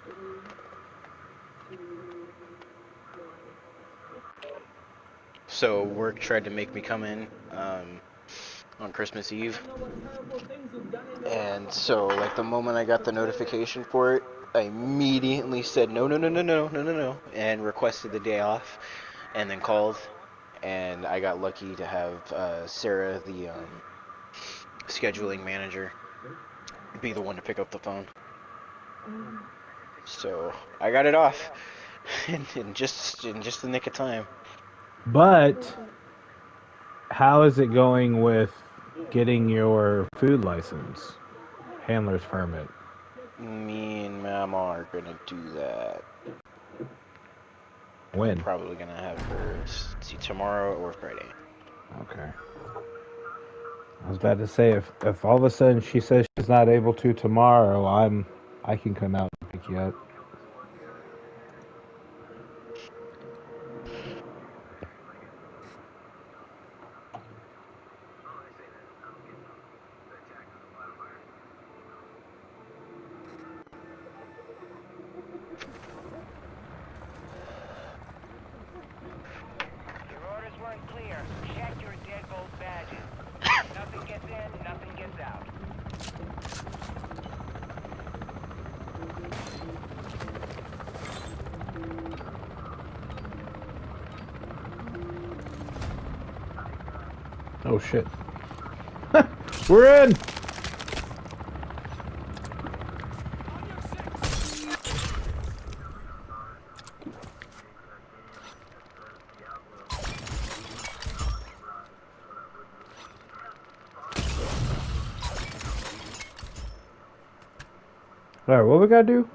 So work tried to make me come in on Christmas Eve, and so like the moment I got the notification for it, I immediately said no, no, no, no, no, no, no, no, and requested the day off, and then called, and I got lucky to have Sarah, the scheduling manager, be the one to pick up the phone. So I got it off in just the nick of time. But how is it going with getting your food license, handler's permit? Me and Mama are gonna do that. When? Probably gonna have her see tomorrow or Friday. Okay. I was about to say if all of a sudden she says she's not able to tomorrow, I can come out and pick you up. Your orders weren't clear. Check your deadbolt badges. Nothing gets in, nothing gets out. Oh shit. We're in! Alright, what we gotta do?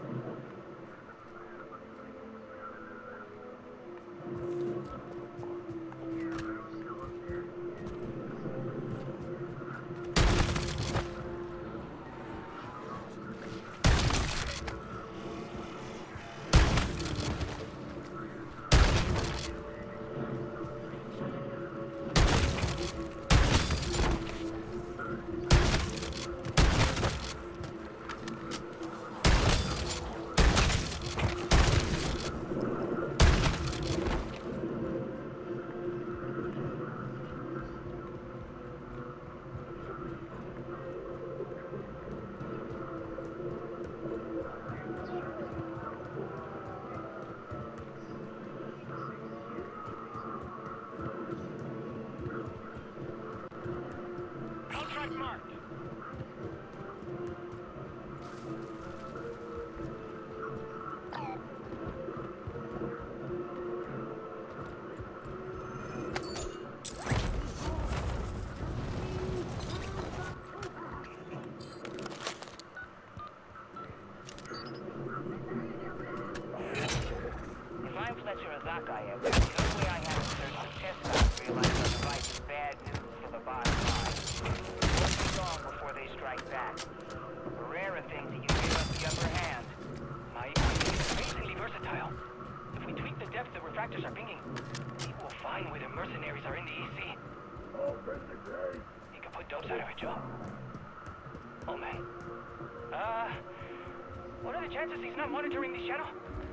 Contract marked. If I'm Fletcher Azakayev, the only way I have to search the test lab to realize our device is bad news for the bottom line. Won't be long before they strike back. Barrera thinks that you give us the upper hand. My EE is amazingly versatile. If we tweak the depth the refractors are pinging, he will find where the mercenaries are in the EC. He could put dopes out of a job. Oh man. What are the chances he's not monitoring this channel?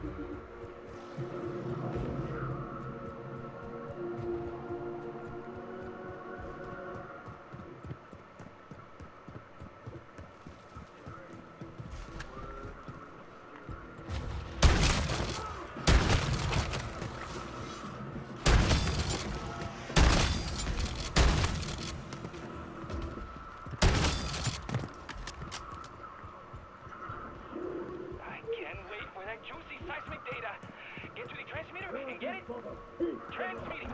I can't wait for that juicy seismic data. Get to the transmitter and get it transmitting.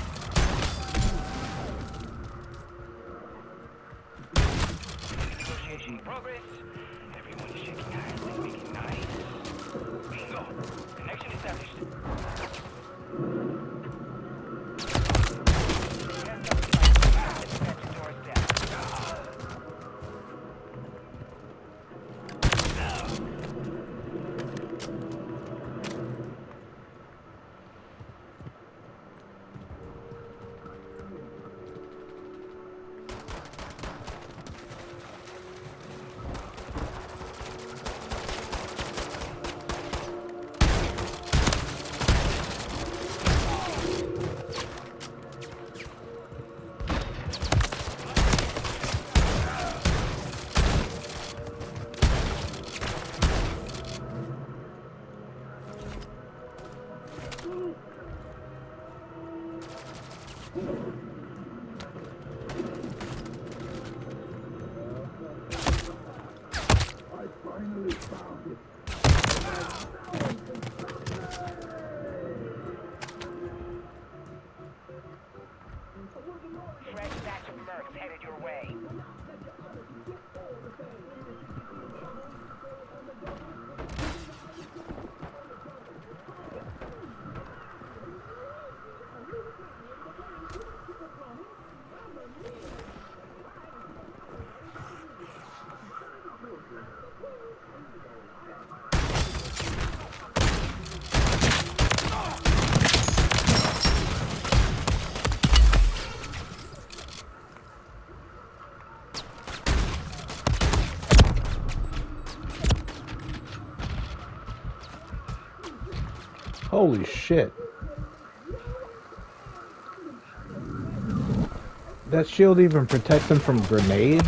Negotiation progress. Everyone is shaking hands and making nice. Bingo. Connection established. Fresh batch of mercs headed your way. Holy shit. That shield even protects him from grenades?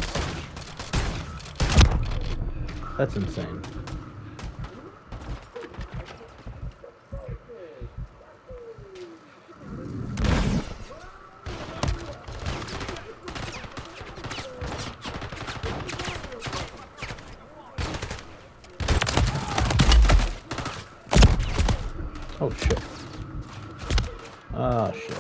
That's insane. Oh shit. Oh shit.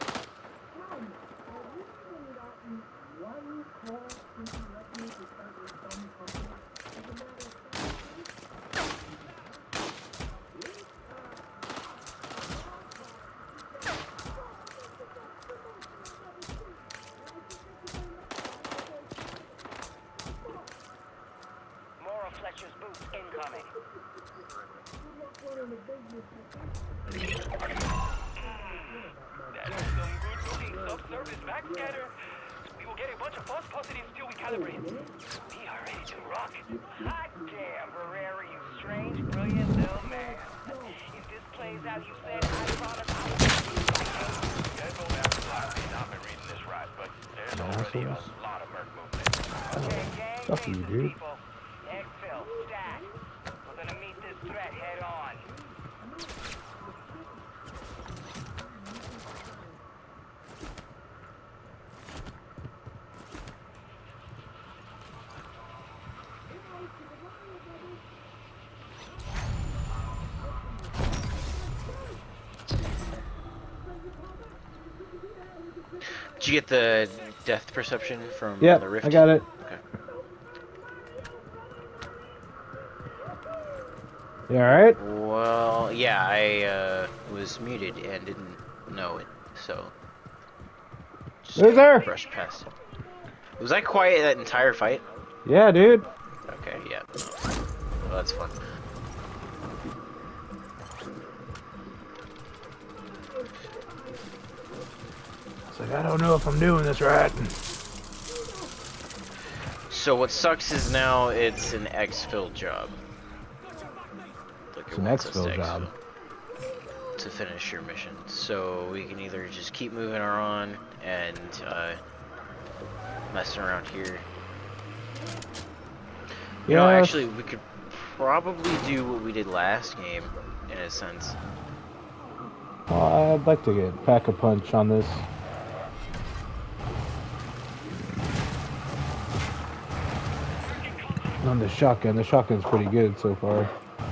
More of Fletcher's boots incoming. That is some good-looking subsurface backscatter. We will get a bunch of false positives till we calibrate. We are ready to rock. Hot damn, Barrera, you strange, brilliant little man. If this plays out, you said, I promise I will be like Careful now, I've not been reading this right, but there's already a lot of merc movement. Okay, gang, Fuck you, faces, dude. people. Exfil, stat. We're gonna meet this threat head on. Did you get the depth perception from Yep, the rift? I got it. Okay. You alright? Well, yeah, I was muted and didn't know it, so just Who's there? brushed past it. Was I quiet that entire fight? Yeah, dude. Okay, yeah. Well, that's fun. It's like, I don't know if I'm doing this right. So what sucks is now it's an exfil job. Like It's it an wants us to exfil job. to finish your mission. So we can either just keep moving on and messing around here. You know, Yes. actually, we could probably do what we did last game, in a sense. Well, I'd like to get pack a punch on this. On the shotgun. The shotgun's pretty good so far.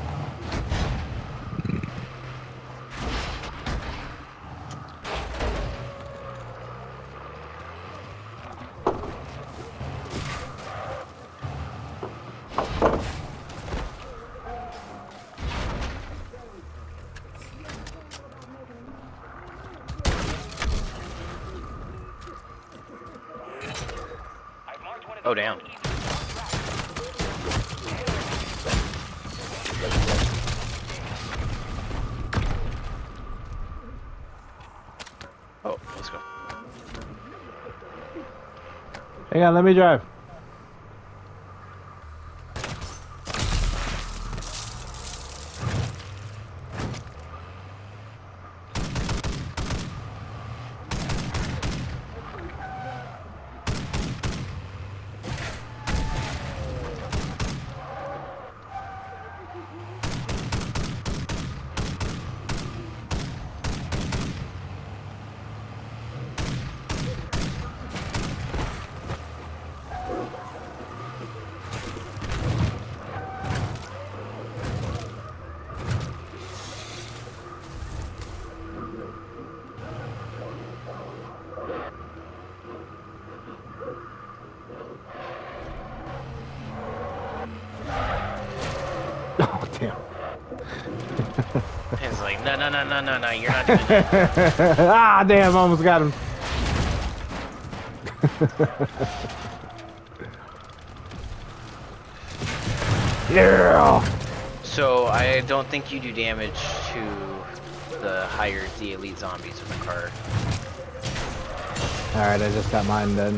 I've marked one of Oh, the damn. Oh, let's go. Hang on, let me drive. Damn. It's like, no, you're not doing that. Ah, damn, almost got him. Yeah. So I don't think you do damage to the elite zombies with the car. Alright, I just got mine done.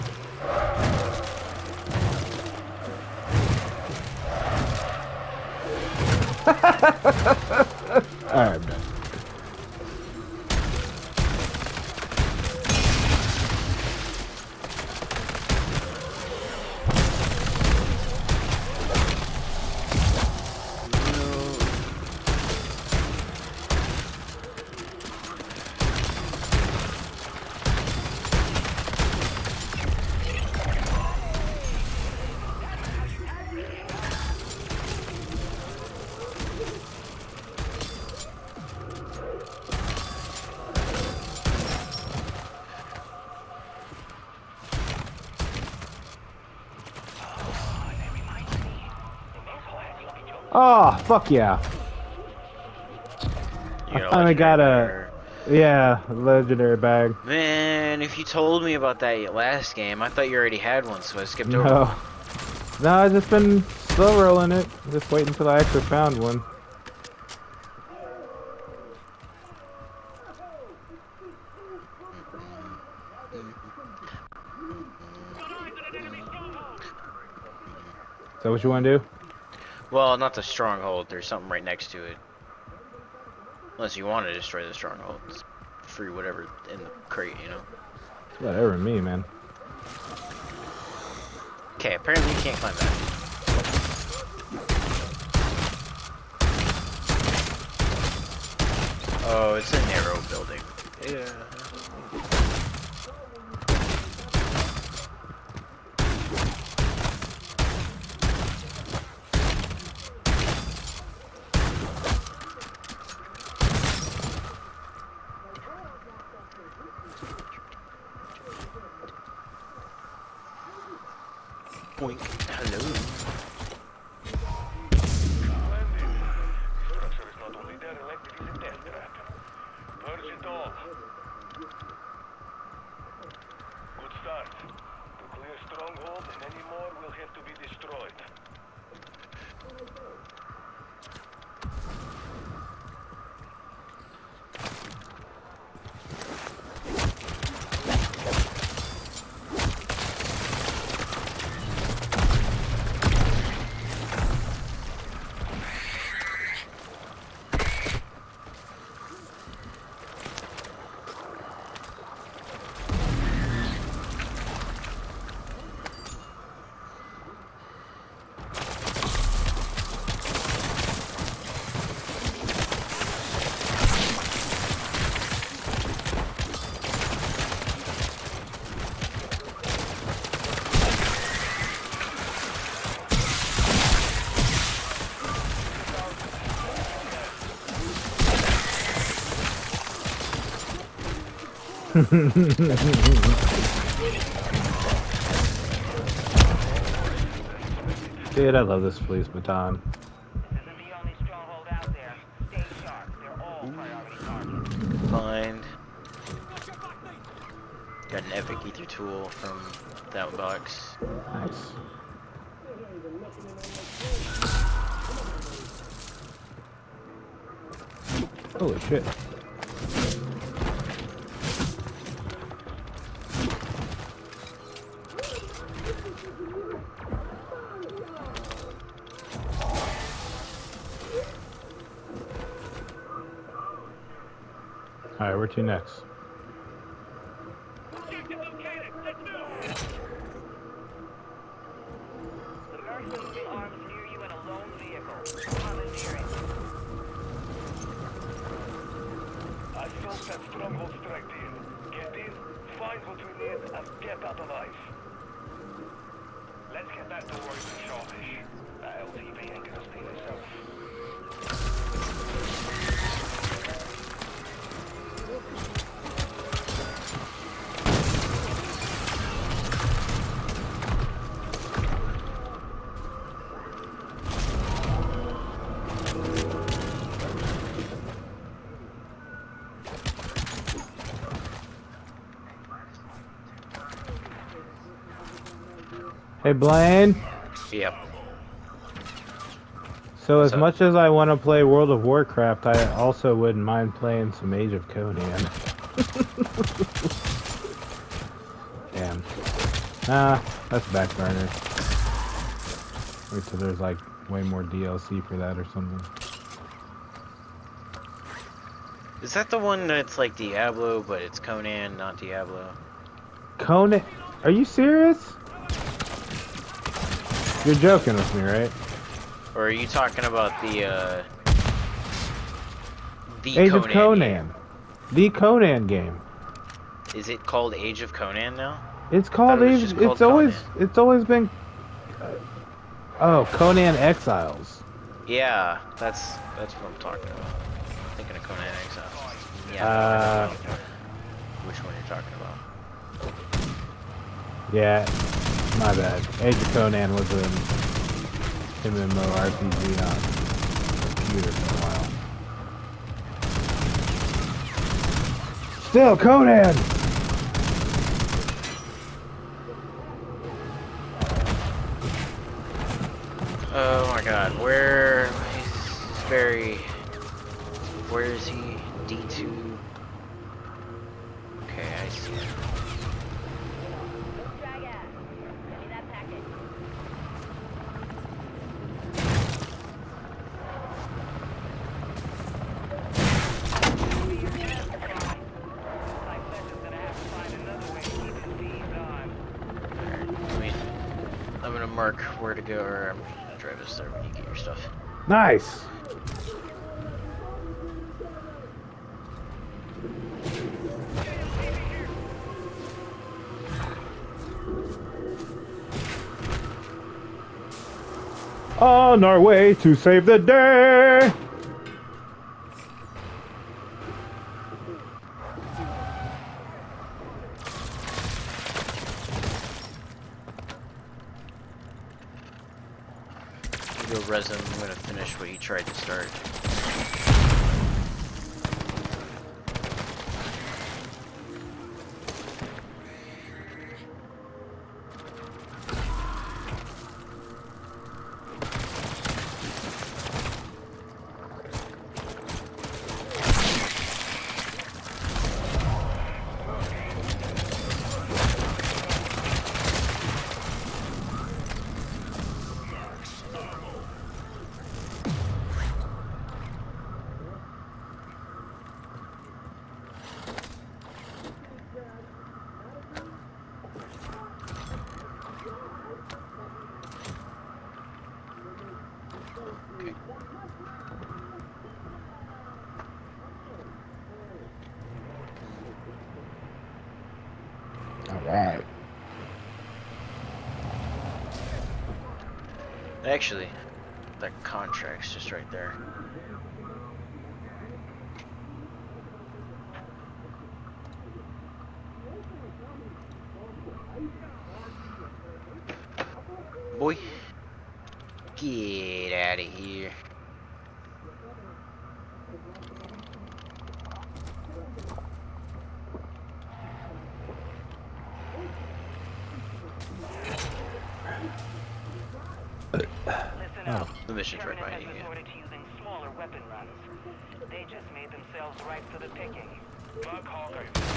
Alright, I'm done. Oh, fuck yeah. I finally got a... Yeah, legendary bag. Man, if you told me about that last game, I thought you already had one, so I skipped over. No, I've just been slow rolling it. Just waiting until I actually found one. Is that what you want to do? Well, not the stronghold. There's something right next to it. Unless you want to destroy the stronghold. It's free whatever in the crate, you know? It's whatever me, man. Okay, apparently you can't climb that. Oh, it's a narrow building. Yeah. Boink. Hello. Structure is not only derelict, it is a death trap. Purge it all. Good start. To clear stronghold, and any more will have to be destroyed. Dude, I love this police baton. This isn't the only stronghold out there. Stay sharp. They're all priority targets. Find. Got an epic ether tool from that box. Nice. Holy shit. Alright, where to next? The mercs will be armed near you in a lone vehicle. Commandeering. I felt that stronghold strike deal. Get in, find what we need, and get out alive. Let's get back to working sharpish. That LTV ain't gonna steal itself. Hey, Blaine. Yep. So What's as up? much as I want to play World of Warcraft, I also wouldn't mind playing some Age of Conan. Damn. Nah, that's back burner. Wait till there's like way more DLC for that or something. Is that the one that's like Diablo, but it's Conan, not Diablo? Conan? Are you serious? You're joking with me, right? Or are you talking about the Age Conan of Conan. game? The Conan game. Is it called Age of Conan now? It's called it was Age. just called It's always been. Oh, Conan Exiles. Yeah, that's what I'm talking about. I'm thinking of Conan Exiles. Yeah. I don't know which one you're talking about? Yeah, my bad. Age of Conan was an MMORPG on computer for a while. Still Conan! Oh my god, where is Barry? Where is he? D2. Okay, I see it. I'm gonna mark where to go, or I'm gonna drive us there when you get your stuff. Nice! On our way to save the day! You go resin, I'm gonna finish what you tried to start. Alright. Actually, that contract's just right there. Boy, get out of here. Listen up. The mission's right Terminus behind you. has resorted to using smaller weapon runs. They just made themselves right for the picking. Black Hawk,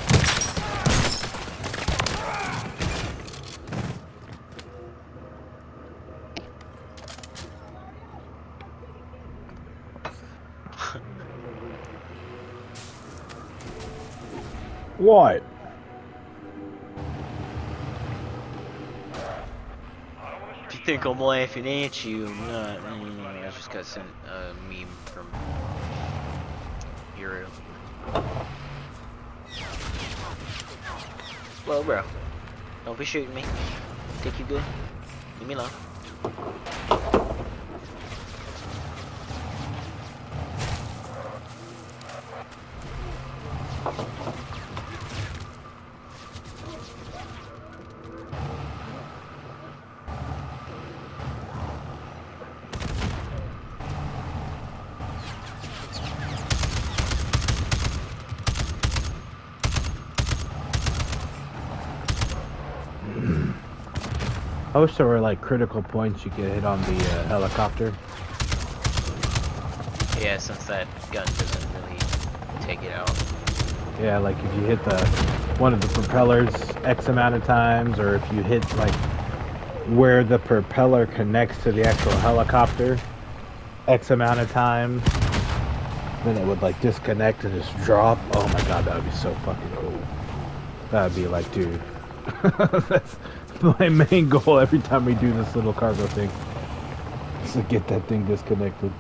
What? If you think I'm laughing at you, I'm not. I just got sent a meme from Hero. Well, bro, don't be shooting me. Think you good? Leave me alone. I wish there were like critical points you could hit on the helicopter. Yeah, since that gun doesn't really take it out. Yeah, like if you hit one of the propellers X amount of times, or if you hit like where the propeller connects to the actual helicopter X amount of times, then it would like disconnect and just drop. Oh my god, that would be so fucking cool. That would be like, dude, that's my main goal every time we do this little cargo thing, is to get that thing disconnected.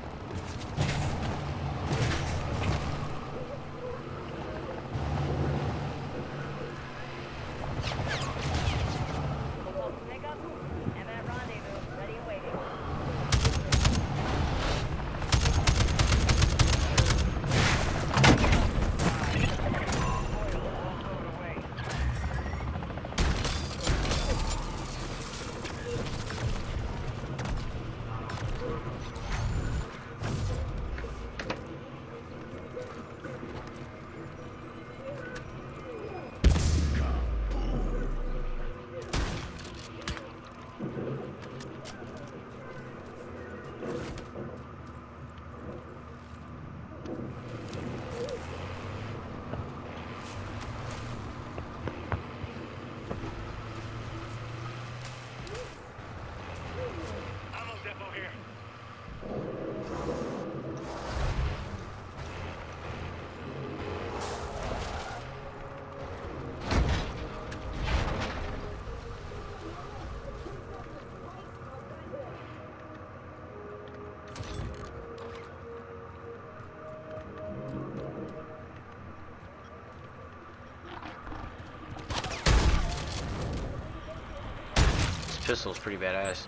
Pistol's pretty badass.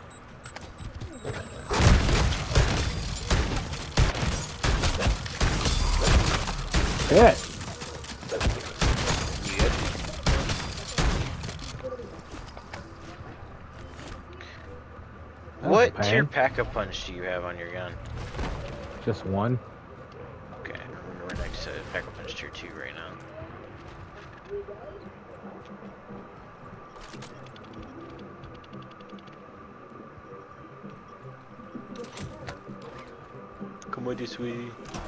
Yeah. You good? What tier Pack-a-Punch do you have on your gun? Just one. Okay, we're next to Pack-a-Punch tier 2 right now. Come on this way.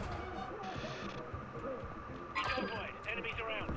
Enemies around.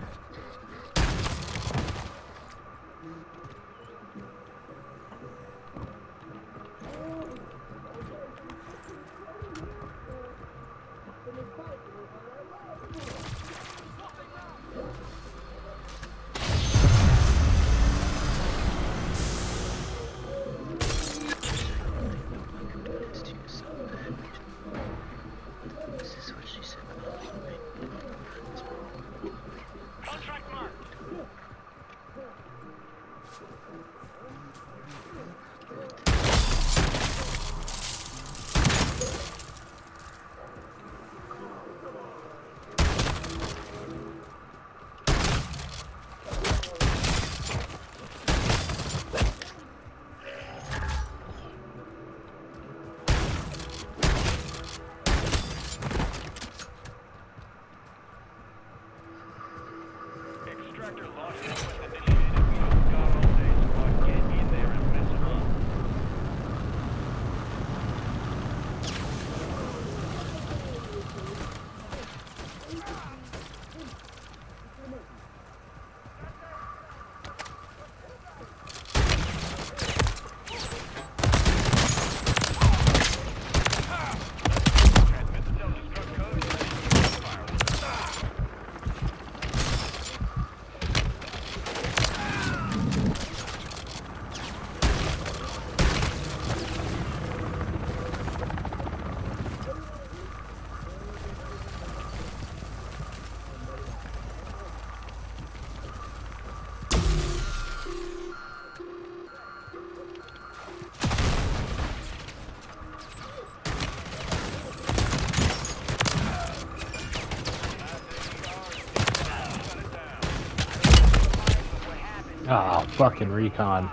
Oh, fucking recon.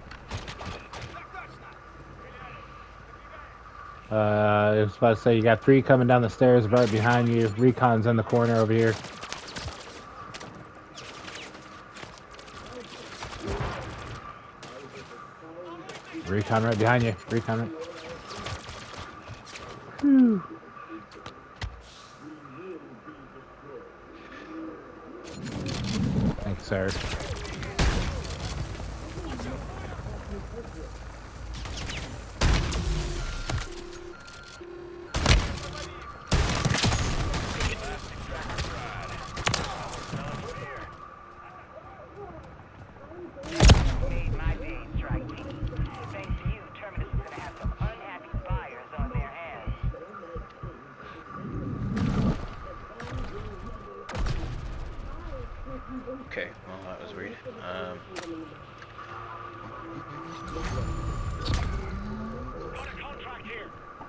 I was about to say, you got 3 coming down the stairs right behind you. Recon's in the corner over here. Recon right behind you. Recon right. Whew. Thanks, sir. Made my day, strike team. Thanks to you, Terminus is gonna have some unhappy buyers on their hands. Okay, well that was weird. Got a contract here.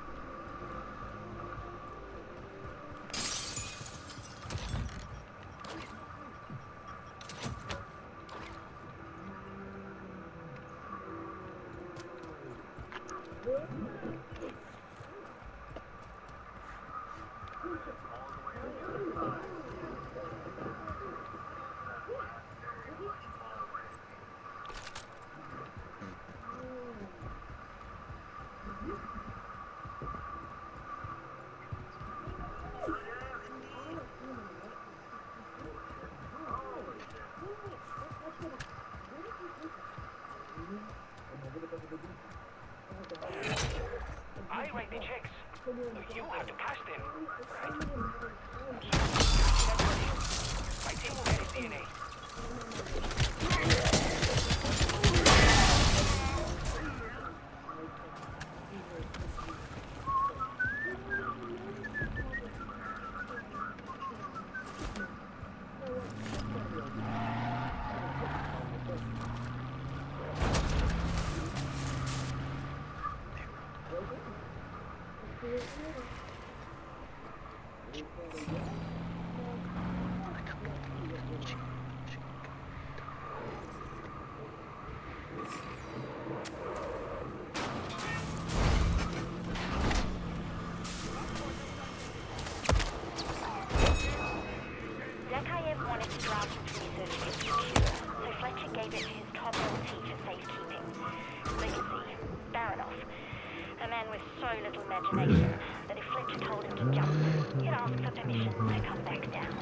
I write the checks. You have to cash them, right? My team will get his DNA. Zakhaev wanted to draft its research to secure, so Fletcher gave it to his top-level team for safekeeping. Legacy, Baronoff. A man with so little imagination that if Fletcher told him to jump, he'd ask for permission to come back down.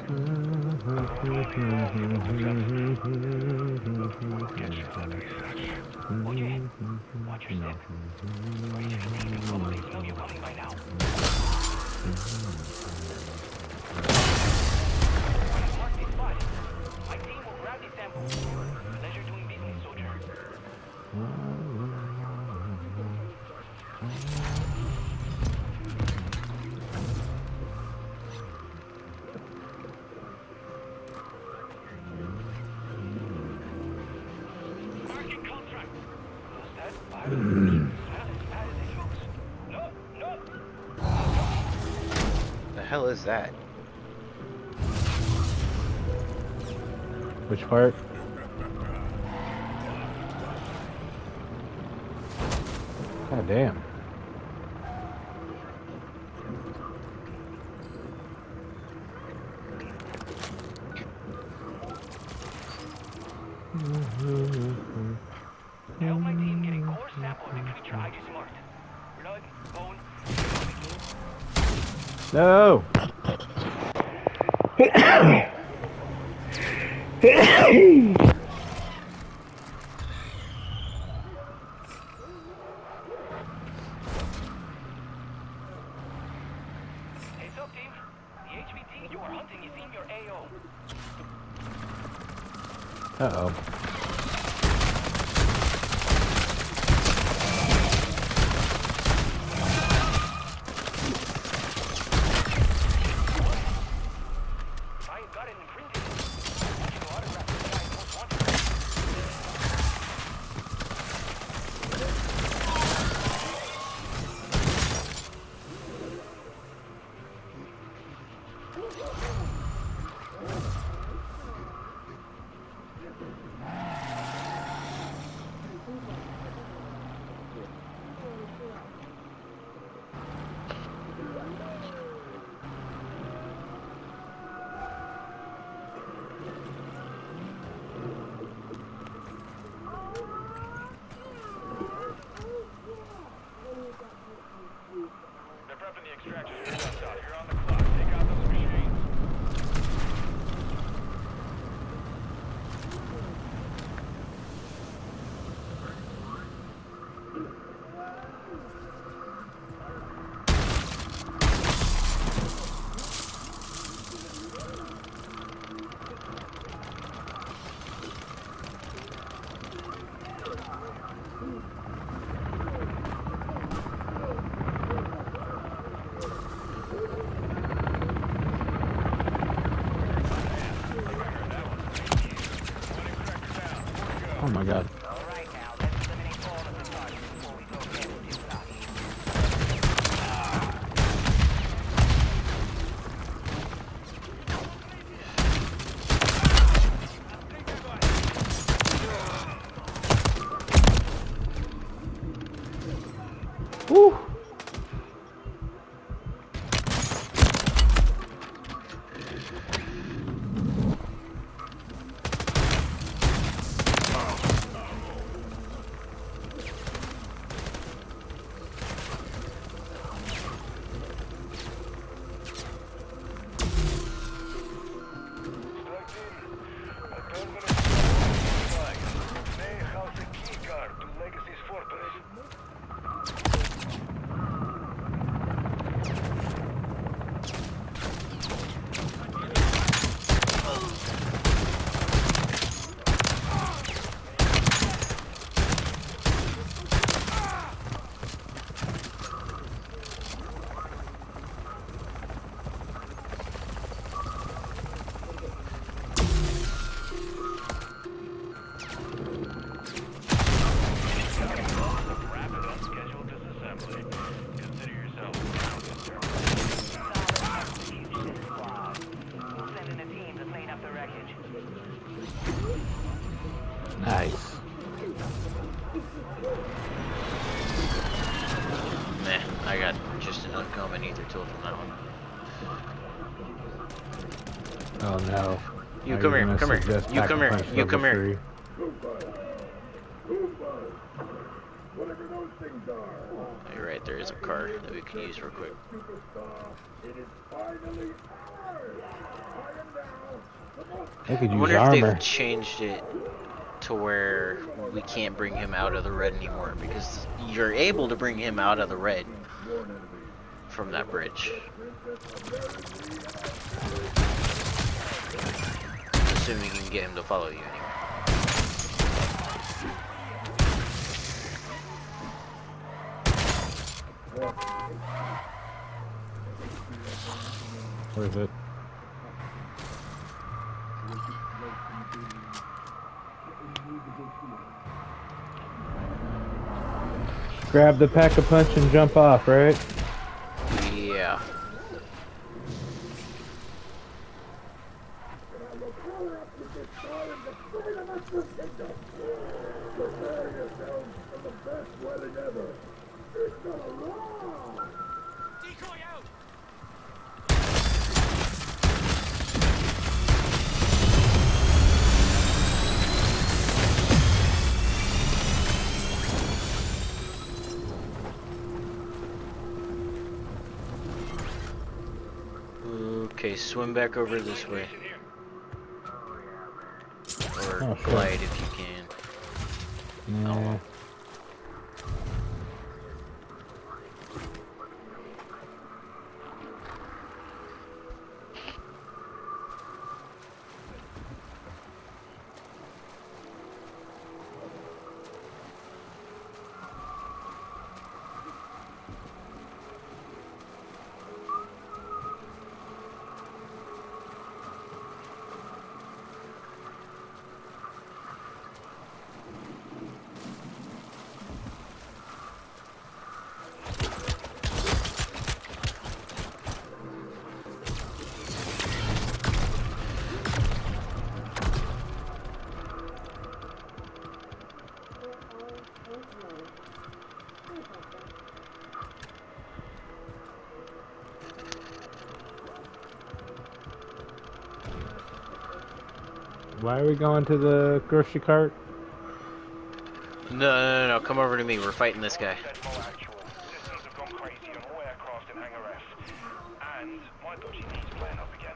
Watch your step. Probably know you're coming by now. Mark this spot. My team will grab these samples. Pleasure doing business, soldier. Marking contract. Was that fire? Not as bad as it looks. No, no. The hell is that? Which part? God damn. Help my team getting core sample of the creature I just marked. Blood, bone, No! Heads up, team. The HVT you are hunting is in your AO. Uh-oh. I got it imprinted. I want you to autograph the guy most wanted. my god. All right, now, let's eliminate all of the targets before we go ahead and do that. Woo! Strike team. A permanent strike. May house a key card to Legacy's fortress. Wrap it up. Scheduled disassembly. Consider yourself Execution squad. We'll send in a team to clean up the wreckage. Nice. Meh, I got just enough common ether tool from that one. Oh no. You Are come here, gonna come here, suggest you come here, Pack-a-Punch you come level here. 3? You're right, there is a card that we can use real quick. I could I use wonder if armor. they've changed it to where we can't bring him out of the red anymore, because you're able to bring him out of the red from that bridge. Assuming you can get him to follow you anyway. Where is it? Grab the Pack-a-Punch and jump off, right? Yeah. Okay, swim back over this way. Or Oh, sure. glide if you can. Nah. Why are we going to the grocery cart? No, come over to me. We're fighting this guy. Sentinel actual. Systems have gone crazy on all aircraft in Hangar F. And my dodgy knee's playing up again.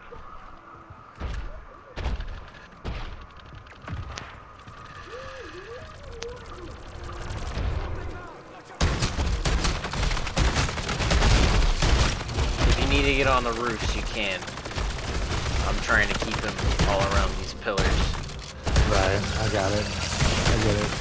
If you need to get on the roofs, you can. I'm trying to keep him all around these pillars. Right, I got it. I get it.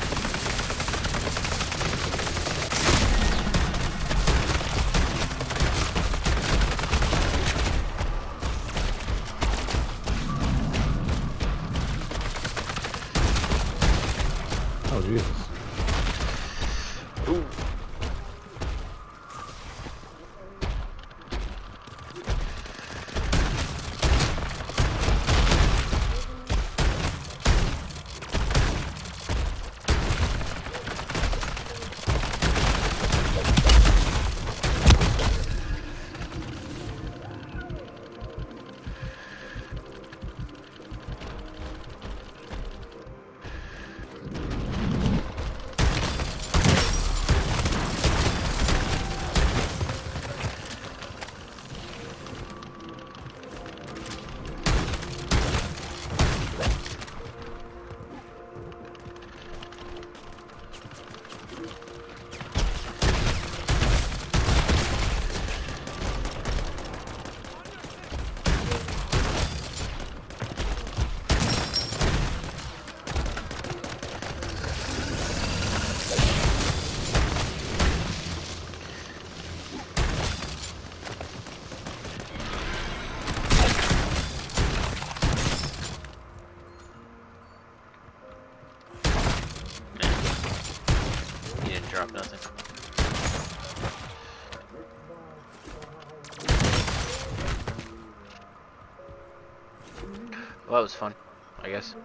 Well, it was fun, I guess.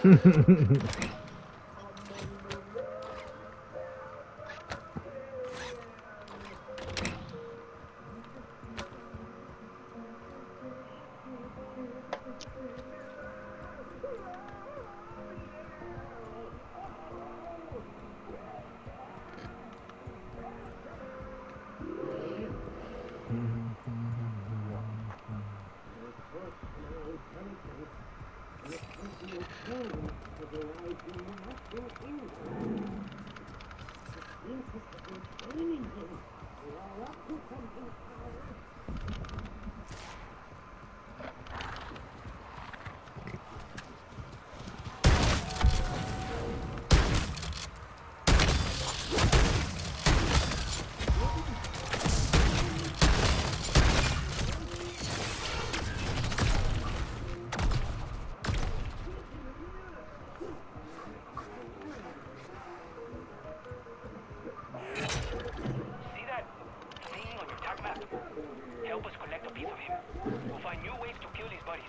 See that thing on your attack map? Help us collect a piece of him. We'll find new ways to kill his buddies.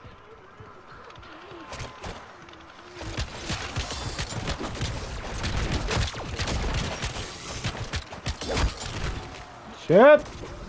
Shit!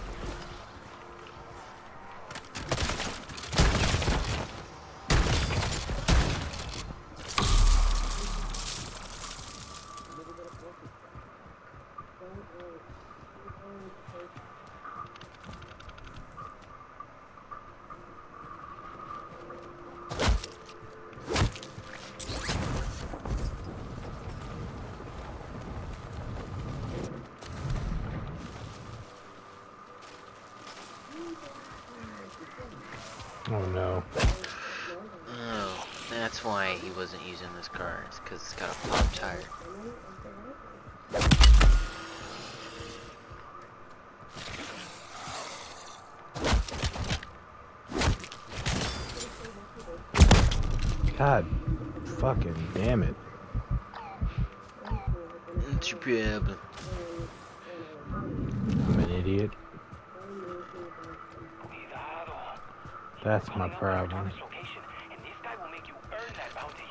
Oh no. Oh, that's why he wasn't using this car. It's because it's got a pop tire. God fucking damn it. What's your problem? I'm an idiot. Cuidado. That's my Calling up your problem. target's location, and this guy will make you earn that bounty.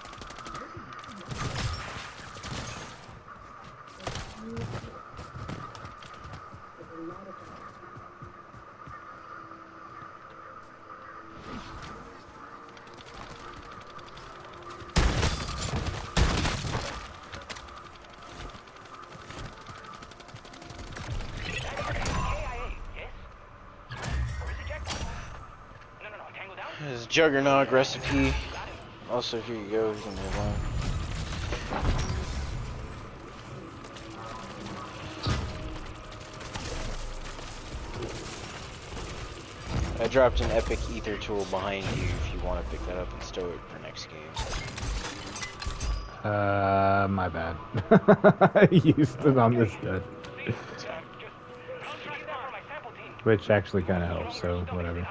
KIA, yes? Where's the jackpot? No, tango down? His Juggernaut recipe. Also, here you go. You can move on. I dropped an epic ether tool behind you if you want to pick that up and stow it for next game. My bad. I used it on this gun. Which actually kind of helps, so whatever.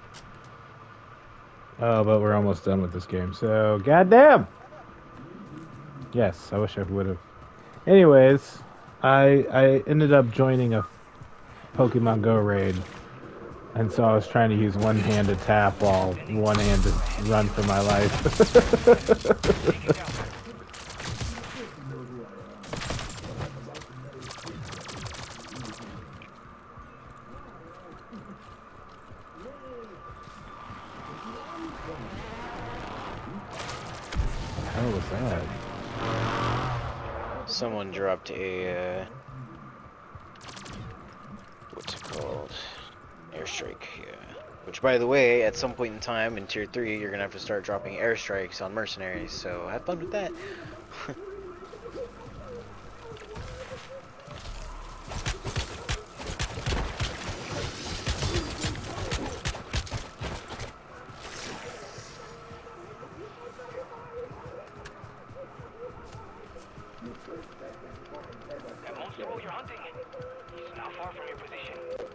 Oh, but we're almost done with this game, so goddamn! Yes, I wish I would have. Anyways, I ended up joining a Pokemon Go raid, and so I was trying to use one hand to tap while one hand to run for my life. What was that? Someone dropped a what's it called? Airstrike, yeah. Which, by the way, at some point in time in Tier 3, you're gonna have to start dropping airstrikes on mercenaries. So have fun with that. That monster you're hunting, he's not far from your position.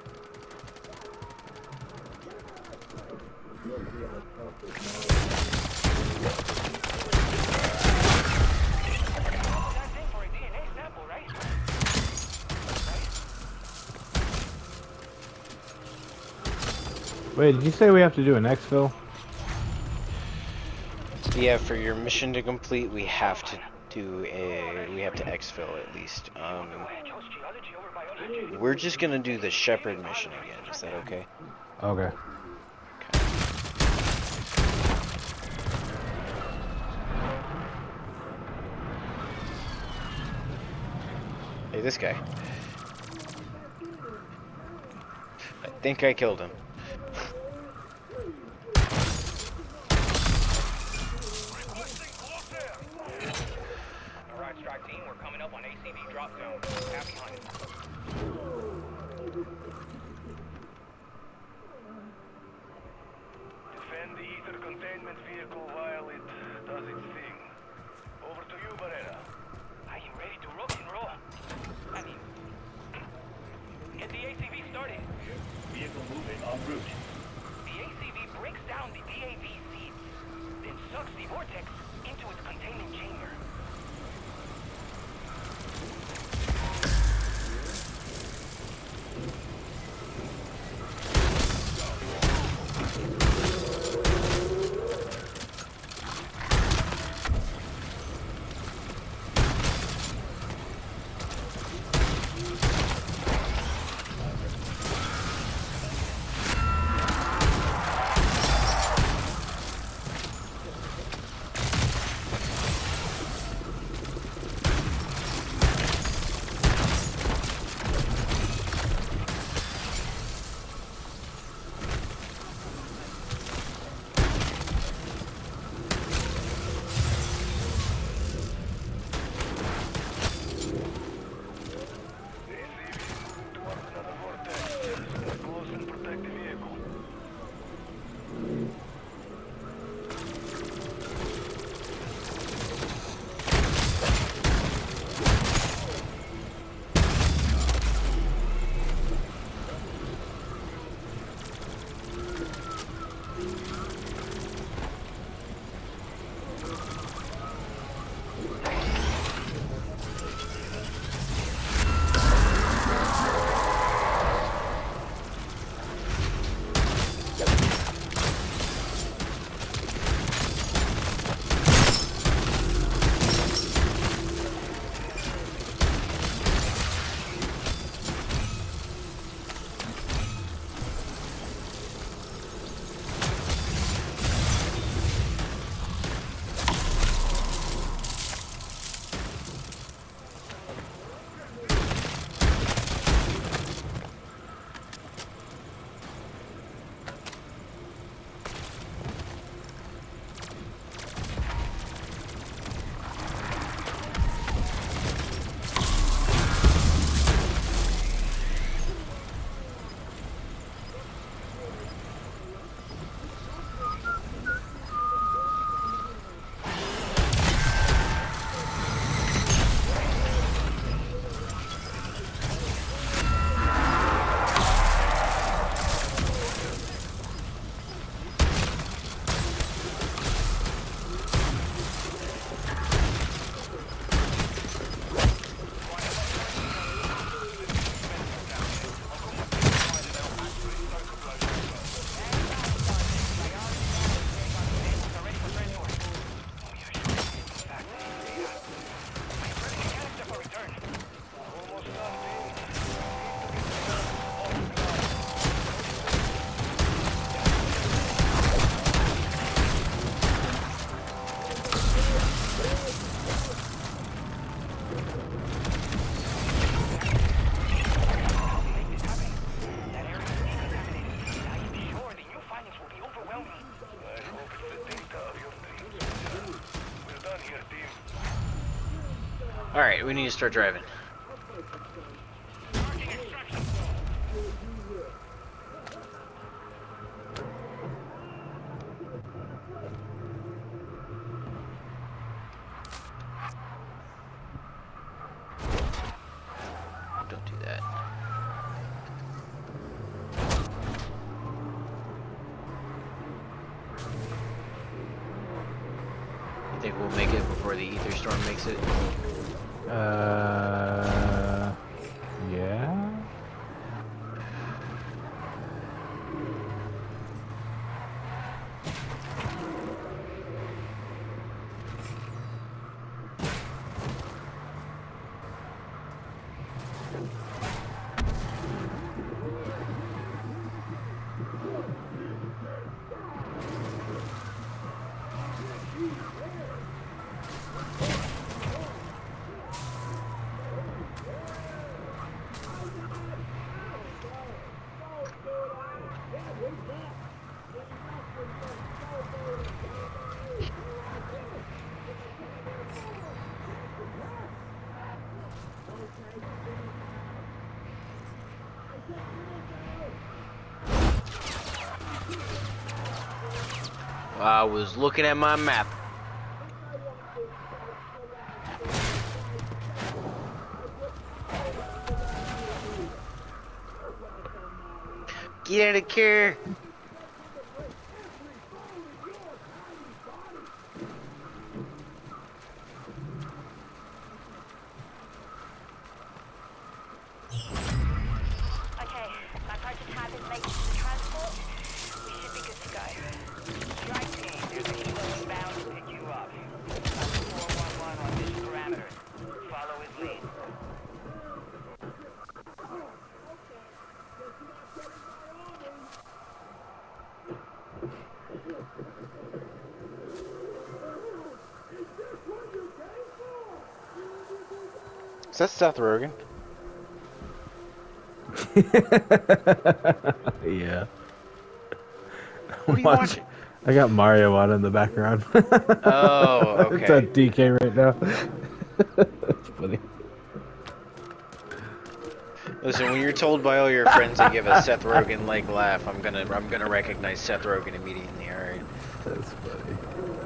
That thing for a DNA sample, right? Wait, did you say we have to do an exfil? Yeah, for your mission to complete, we have to exfil at least. We're just gonna do the Shepherd mission again. Is that okay? Okay. Hey, this guy. I think I killed him. Alright, strike team, we're coming up on ACV drop zone. Happy hunting. Defend the ether containment vehicle while it does its thing. Over to you, Barrera. I am ready to rock and roll. I mean, get the ACV started. Vehicle moving en route. The ACV breaks down the DAV seeds, then sucks the vortex into its containment chamber. Alright, we need to start driving. Don't do that. You think we'll make it before the ether storm makes it? Yeah. I was looking at my map. Get out of here. Okay, my prototype is making the transport. We should be good to go. Strike team, there's a helo inbound to pick you up. Contact 411 on this parameter. Follow his lead. Is that Seth Rogen? Yeah. What are you watching? I got Mario on in the background. Oh, It's on okay. DK right now. That's funny. Listen, when you're told by all your friends to give a Seth Rogen like laugh, I'm gonna recognize Seth Rogen immediately. All right. That's funny.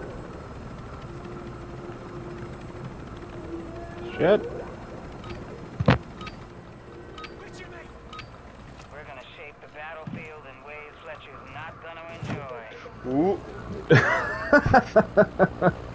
Shit. We're gonna shape the battlefield in ways Fletcher's not gonna enjoy. Ooh.